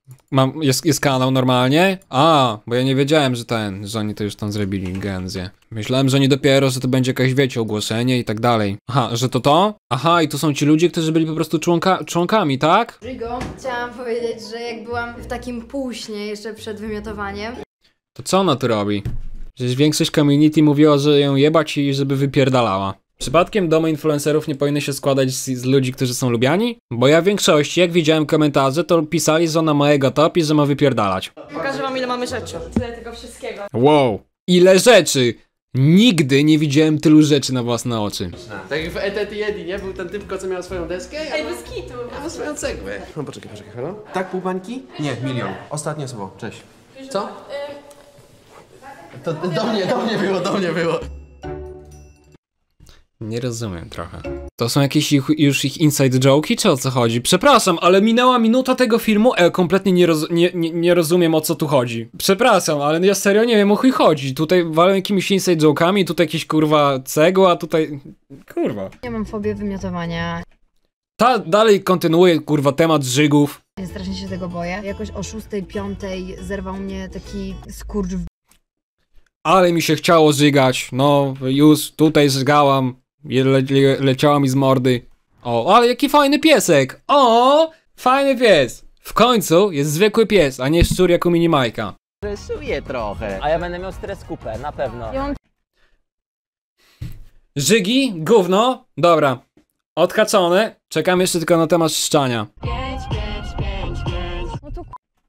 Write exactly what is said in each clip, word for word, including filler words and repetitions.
Mam, jest, jest kanał normalnie? A, bo ja nie wiedziałem, że ten, że oni to już tam zrobili, Genzję. Myślałem, że nie dopiero, że to będzie jakieś, wiecie, ogłoszenie i tak dalej. Aha, że to to? Aha, i to są ci ludzie, którzy byli po prostu członka, członkami, tak? Rigo, chciałam powiedzieć, że jak byłam w takim półśnie jeszcze przed wymiotowaniem. To co ona tu robi? Przecież większość community mówiła, że ją jebać i żeby wypierdalała. Przypadkiem domy influencerów nie powinny się składać z, z ludzi, którzy są lubiani? Bo ja w większości, jak widziałem komentarze, to pisali, że ona ma ego top i że ma wypierdalać. Pokażę wam, ile mamy rzeczy. Tyle tego wszystkiego. Wow, ile rzeczy! Nigdy nie widziałem tylu rzeczy na własne oczy. Tak jak w Etety Jedi, nie? Był ten typko, co miał swoją deskę, ja Ej, mam, bez kitu. ja mam swoją cegłę. No poczekaj, poczekaj, halo? Tak, pół bańki? Nie, milion. Ostatnie słowo, cześć. Co? To do mnie, do mnie było, do mnie było. Nie rozumiem trochę. To są jakieś ich, już ich inside joke'i, czy o co chodzi? Przepraszam, ale minęła minuta tego filmu, e, kompletnie nie, roz, nie, nie, nie rozumiem, o co tu chodzi. Przepraszam, ale ja serio nie wiem, o chuj chodzi. Tutaj walę jakimiś inside joke'ami, tutaj jakieś kurwa cegła, tutaj... Kurwa. Ja mam fobię wymiotowania. Ta dalej kontynuuje kurwa temat żygów. Ja strasznie się tego boję. Jakoś o szóstej, piątej zerwał mnie taki skurcz w... Ale mi się chciało żygać, no już tutaj żygałam, le, le, leciała mi z mordy. O, ale jaki fajny piesek! O, fajny pies! W końcu jest zwykły pies, a nie szczur jak u Minimajka. Stresuję trochę. A ja będę miał stres kupę, na pewno. Ja mam... Żygi? Gówno? Dobra. Odhaczone. Czekam jeszcze tylko na temat szczania. No to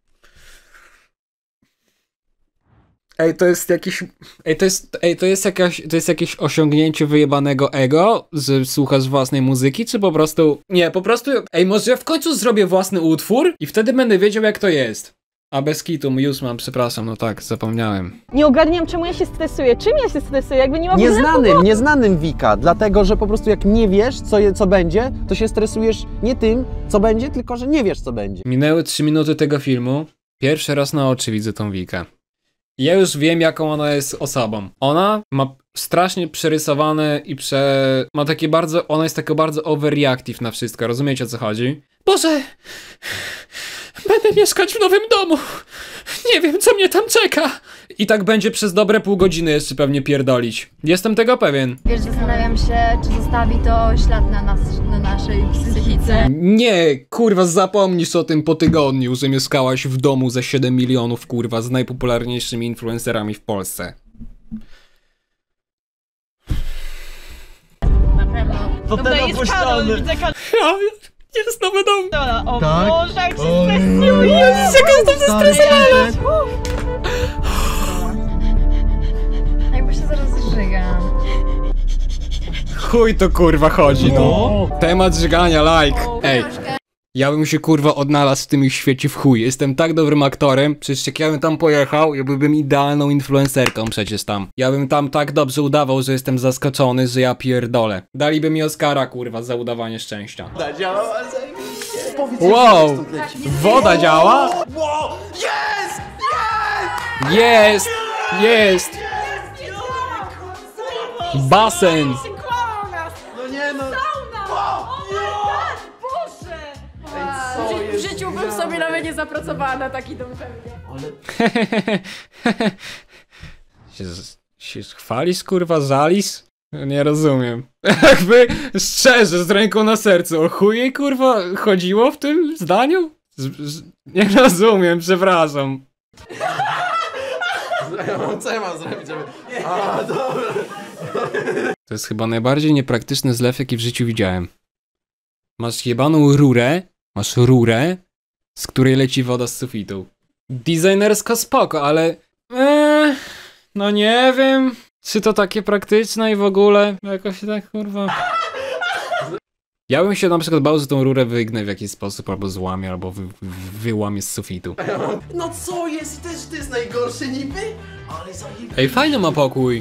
Ej, to jest jakiś... Ej, to jest, ej, to jest jakaś, to jest jakieś osiągnięcie wyjebanego ego, że słuchasz własnej muzyki, czy po prostu... Nie, po prostu... Ej, może ja w końcu zrobię własny utwór i wtedy będę wiedział, jak to jest. A bez kitu, już mam, przepraszam, no tak, zapomniałem. nie ogarniam, czemu ja się stresuję. Czym ja się stresuję? Jakby nie mam... Nieznanym, nieznanym Wika, dlatego że po prostu jak nie wiesz, co, je, co będzie, to się stresujesz nie tym, co będzie, tylko że nie wiesz, co będzie. Minęły trzy minuty tego filmu. Pierwszy raz na oczy widzę tą Wikę. Ja już wiem, jaką ona jest osobą. Ona ma strasznie przerysowane i prze... ma takie bardzo... Ona jest taka bardzo overreactive na wszystko, rozumiecie, o co chodzi? Boże! Będę mieszkać w nowym domu! Nie wiem, co mnie tam czeka! I tak będzie przez dobre pół godziny jeszcze pewnie pierdolić. Jestem tego pewien. Wiesz, zastanawiam się, czy zostawi to ślad na, nas, na naszej psychice. Nie, kurwa, zapomnisz o tym po tygodniu, że mieszkałaś w domu za siedem milionów, kurwa, z najpopularniejszymi influencerami w Polsce. Na pewno. To Dobra, ten jest opuszczony. Karol, widzę Karol. Ja, jest nowy dom. Dobra, o Tak? Boże, jak się O stresuję. Jezus, jak jestem zestresowana. Jakby się zaraz zżygam. Chuj to kurwa chodzi, no. Temat żygania, like. Ej, ja bym się kurwa odnalazł w tym ich świecie w chuj. Jestem tak dobrym aktorem, przecież jak ja bym tam pojechał, ja byłbym idealną influencerką przecież tam. Ja bym tam tak dobrze udawał, że jestem zaskoczony, że ja pierdolę. Daliby mi Oscara kurwa za udawanie szczęścia. Działa, ale zajebiście. Powiedz, Wow, jak stąd leci. woda działa? Wow! Jest! Jest! Jest! Basen! No nie no! Boże! Co W jest życiu bym sobie nawet nie zapracowała na taki dom pewnie. się, się chwalisz kurwa zalis? Nie rozumiem. Jakby szczerze, z ręką na sercu, o chuj jej kurwa chodziło w tym zdaniu? Z, z, nie rozumiem, przepraszam. Co ja mam zrobić, żeby... A, dobra. To jest chyba najbardziej niepraktyczny zlew, jaki w życiu widziałem. Masz jebaną rurę, masz rurę, z której leci woda z sufitu. Designersko spoko, ale... Eee, no nie wiem, czy to takie praktyczne i w ogóle jakoś tak kurwa... Ja bym się na przykład bał, że tą rurę wygnę w jakiś sposób, albo złamię, albo wy, wy, wyłamię z sufitu. No co jest? I też ty jest najgorszy niby? Ale zajebiście. Ej, fajny ma pokój!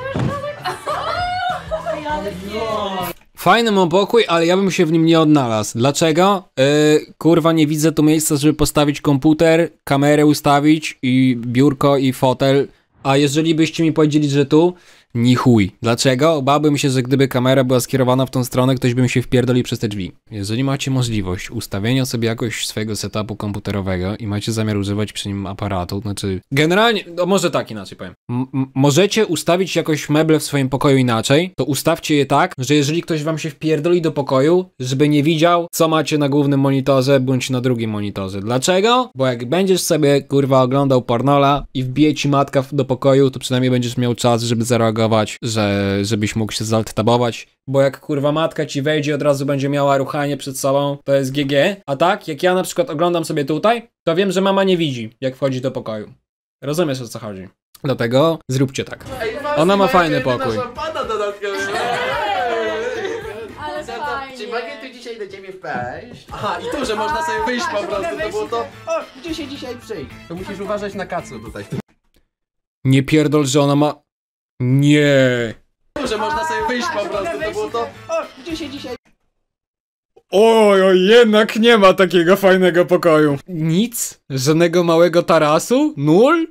Fajny ma pokój, ale ja bym się w nim nie odnalazł. Dlaczego? Yy, kurwa, nie widzę tu miejsca, żeby postawić komputer, kamerę ustawić i biurko i fotel. A jeżeli byście mi powiedzieli, że tu, Ni chuj. Dlaczego? Bałbym się, że gdyby kamera była skierowana w tą stronę, ktoś by mi się wpierdolił przez te drzwi. Jeżeli macie możliwość ustawienia sobie jakoś swojego setupu komputerowego i macie zamiar używać przy nim aparatu, znaczy generalnie, no może tak inaczej powiem. M możecie ustawić jakoś meble w swoim pokoju inaczej, to ustawcie je tak, że jeżeli ktoś wam się wpierdoli do pokoju, żeby nie widział, co macie na głównym monitorze, bądź na drugim monitorze. Dlaczego? Bo jak będziesz sobie, kurwa, oglądał pornola i wbije ci matka do pokoju, to przynajmniej będziesz miał czas, żeby zareagować, że, żebyś mógł się zalt-tabować. Bo jak, kurwa, matka ci wejdzie, od razu będzie miała ruchanie przed sobą, to jest G G. A tak, jak ja na przykład oglądam sobie tutaj, to wiem, że mama nie widzi, jak wchodzi do pokoju. Rozumiesz, o co chodzi? Dlatego zróbcie tak. Ona ma fajny pokój. Ale fajnie. Czy mogę tu dzisiaj do ciebie wpaść? Aha, i tu, że można sobie wyjść po prostu, to było to... O, gdzie się dzisiaj przyjść? To musisz uważać na kacu tutaj. Nie pierdol, że ona ma... Nie. Tu, że można sobie wyjść po prostu, to było to... O, gdzie się dzisiaj... Oj, oj, jednak nie ma takiego fajnego pokoju. Nic? Żadnego małego tarasu? Nul?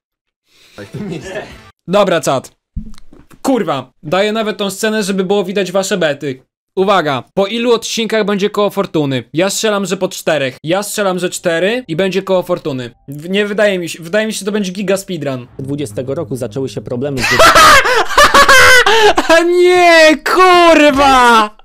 Dobra, czat. Kurwa, daję nawet tą scenę, żeby było widać wasze bety. Uwaga, po ilu odcinkach będzie koło fortuny? Ja strzelam, że po czterech. Ja strzelam, że cztery i będzie koło fortuny. W nie wydaje mi się, wydaje mi się, że to będzie giga speedrun. dwudziestego roku zaczęły się problemy z A nie, kurwa!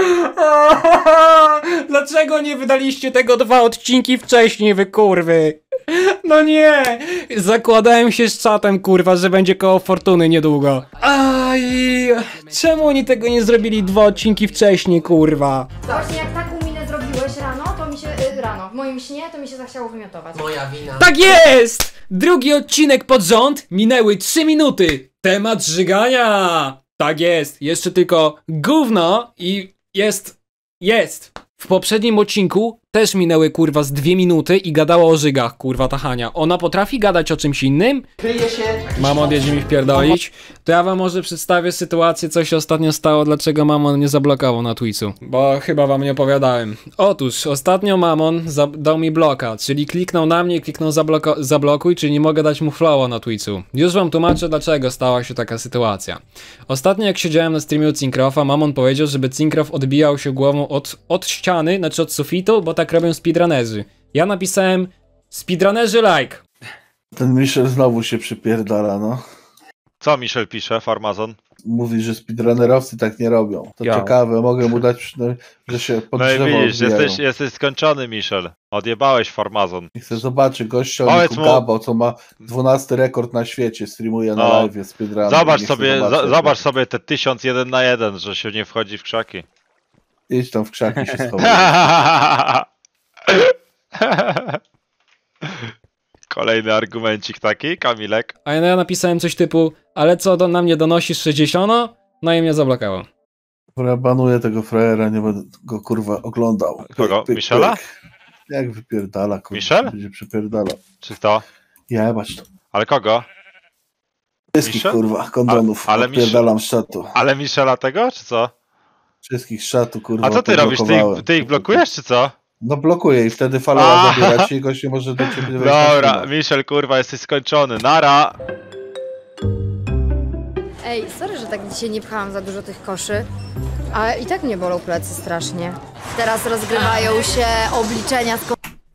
Dlaczego nie wydaliście tego dwa odcinki wcześniej, wy kurwy? No nie! Zakładałem się z czatem, kurwa, że będzie koło fortuny niedługo. Aj! Czemu oni tego nie zrobili dwa odcinki wcześniej, kurwa? Właśnie jak taką minę zrobiłeś rano, to mi się... Y, rano, w moim śnie, to mi się zachciało wymiotować. Moja wina. Tak jest! Drugi odcinek pod rząd, minęły trzy minuty. Temat żygania! Tak jest, jeszcze tylko gówno i jest, jest. W poprzednim odcinku też minęły, kurwa, z dwie minuty i gadała o żygach, kurwa, ta Hania. Ona potrafi gadać o czymś innym? Kryje się... Mamon jedzie mi wpierdolić. To ja wam może przedstawię sytuację, co się ostatnio stało, dlaczego Mamon nie zablokował na Twitchu. Bo chyba wam nie opowiadałem. Otóż, ostatnio Mamon dał mi bloka, czyli kliknął na mnie i kliknął zabloko zablokuj, czyli nie mogę dać mu flowa na Twitchu. Już wam tłumaczę, dlaczego stała się taka sytuacja. Ostatnio jak siedziałem na streamie u Cinkrofa, Mamon powiedział, żeby Cinkrof odbijał się głową od, od ściany, znaczy od sufitu, bo tak robią speedrunnerzy. Ja napisałem speedrunnerzy like. Ten Michel znowu się przypierdala, no. Co Michel pisze, Farmazon? Mówi, że speedrunnerowcy tak nie robią. To Ja. ciekawe, mogę mu dać przynajmniej, że się pod No i drzewo widzisz, odbijają. jesteś, jesteś skończony, Michel. Odjebałeś Farmazon. I chcę zobaczyć gościa Powiedz Niku mu- Gabo, co ma dwunasty rekord na świecie, streamuje na No. live speedrun. Zobacz Nie chcę sobie, zobaczyć, za, jak zobacz sobie te tysiąc jeden na jeden, że się nie wchodzi w krzaki. Idź tam w krzaki się schowaj. Kolejny argumencik taki, Kamilek. A ja napisałem coś typu, ale co do, na mnie donosisz sześćdziesiąt? No i mnie zablokował. Dobra, banuję tego frajera, nie będę go kurwa oglądał. Pyk, Kogo? pyk, Michela? pyk. Jak wypierdala, kurwa. Michel? Będzie przypierdala. Czy to? Jebać to. Ale kogo? Wszystkich Michel? kurwa, kondomów. A- ale odpierdalam z czatu. Ale Michela tego, czy co? Wszystkich z czatu kurwa. A co ty robisz? Ty ich, poblokowałem. ty ich blokujesz, czy co? No blokuję i wtedy falowa A. zabiera ci i gość nie może do ciebie wejść na Dobra, chwilę. Michel, kurwa, jesteś skończony. Nara! Ej, sorry, że tak dzisiaj nie pchałam za dużo tych koszy, ale i tak mnie bolą plecy strasznie. Teraz rozgrywają się obliczenia z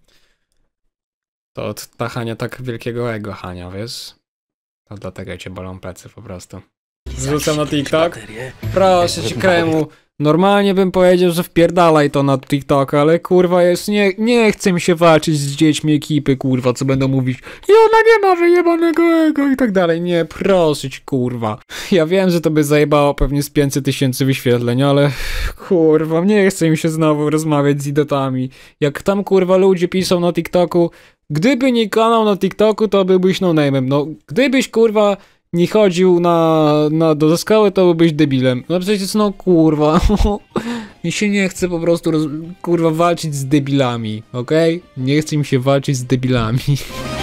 To od ta Hania tak wielkiego ego, Hania, wiesz? To dlatego cię bolą plecy po prostu. Zrzucam na TikTok? Proszę cię, kremu. Normalnie bym powiedział, że wpierdalaj to na TikTok, ale kurwa jest, nie, nie chcę mi się walczyć z dziećmi ekipy, kurwa, co będą mówić i ona nie ma wyjebanego ego i tak dalej. Nie, proszę cię, kurwa. Ja wiem, że to by zajebało pewnie z pięćset tysięcy wyświetleń, ale kurwa, nie chce mi się znowu rozmawiać z idiotami. Jak tam kurwa ludzie piszą na TikToku, gdyby nie kanał na TikToku, to byłbyś no-name'em. No, gdybyś kurwa nie chodził na, na do skały, to byłbyś debilem. No przecież no kurwa. Mi się nie chce po prostu roz, kurwa walczyć z debilami, okej? Okay? Nie chce mi się walczyć z debilami.